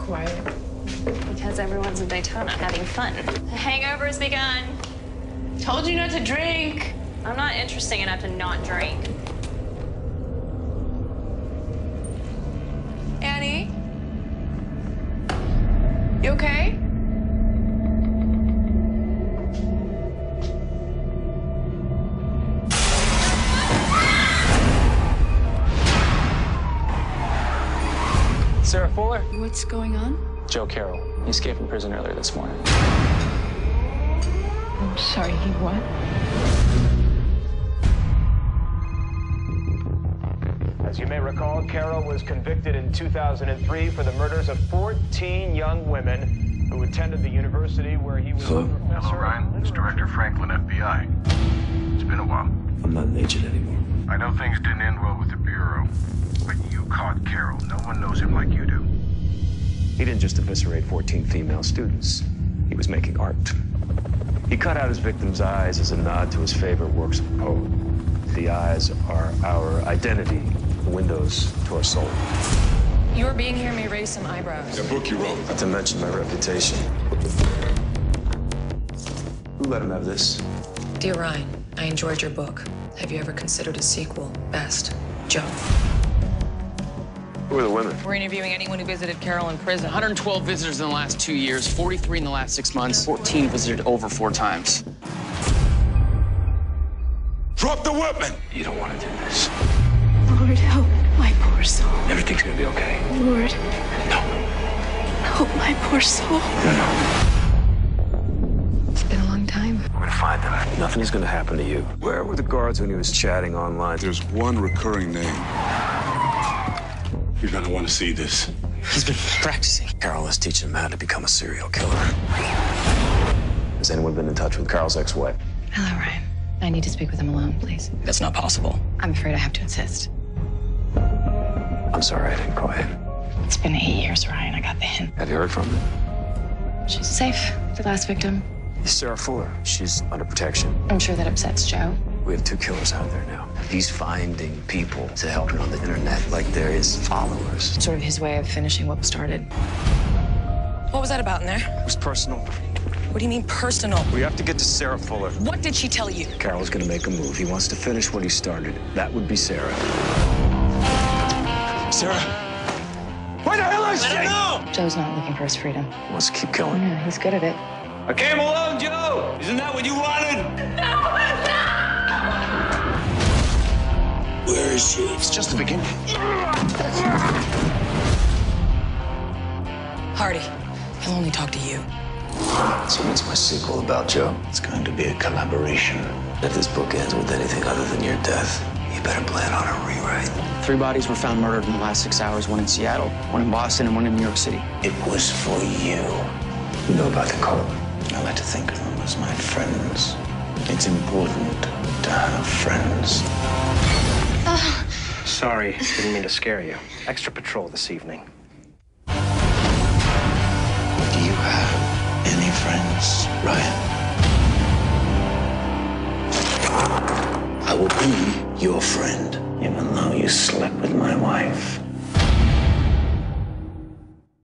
quiet? Because everyone's in Daytona having fun. The hangover has begun. Told you not to drink. I'm not interesting enough to not drink. Annie? You okay? Sarah Fuller? What's going on? Joe Carroll. He escaped from prison earlier this morning. I'm sorry, he what? As you may recall, Carroll was convicted in 2003 for the murders of 14 young women who attended the university where he was a professor. Hello, Ryan. It's Director Franklin, FBI. It's been a while. I'm not an agent anymore. I know things didn't end well with the Bureau, but you caught Carroll. No one knows him like you do. He didn't just eviscerate 14 female students. He was making art. He cut out his victim's eyes as a nod to his favorite works of poetry. The eyes are our identity, the windows to our soul. Your being here may raise some eyebrows. The book you wrote. Not to mention my reputation. Who let him have this? Dear Ryan, I enjoyed your book. Have you ever considered a sequel? Best, Joe. Who are the women? We're interviewing anyone who visited Carroll in prison. 112 visitors in the last 2 years, 43 in the last 6 months, 14 visited over 4 times. Drop the weapon! You don't want to do this. Lord, help my poor soul. Everything's gonna be okay. Lord, No. help my poor soul. No. It's been a long time. We're gonna find them. Nothing is gonna happen to you. Where were the guards when he was chatting online? There's one recurring name. You're gonna want to see this. He's been practicing. Carroll is teaching him how to become a serial killer. Has anyone been in touch with Carroll's ex-wife? Hello, Ryan. I need to speak with him alone, please. That's not possible. I'm afraid I have to insist. I'm sorry I didn't call you. It's been 8 years, Ryan. I got the hint. Have you heard from her? She's safe. The last victim. Sarah Fuller. She's under protection. I'm sure that upsets Joe. We have 2 killers out there now. He's finding people to help him on the internet like they're his followers. It's sort of his way of finishing what started. What was that about in there? It was personal. What do you mean personal? We have to get to Sarah Fuller. What did she tell you? Carroll's gonna make a move. He wants to finish what he started. That would be Sarah. Sarah! Where the hell is she? Joe's not looking for his freedom. He wants to keep killing. Yeah, he's good at it. I came alone, Joe! Isn't that what you wanted? Where is she? It's just the beginning. Hardy, he'll only talk to you. So what's my sequel about, Joe? It's going to be a collaboration. If this book ends with anything other than your death, you better plan on a rewrite. 3 bodies were found murdered in the last 6 hours, 1 in Seattle, 1 in Boston, and 1 in New York City. It was for you. You know about the cult? I like to think of them as my friends. It's important to have friends. Sorry, didn't mean to scare you. Extra patrol this evening. Do you have any friends, Ryan? I will be your friend, even though you slept with my wife.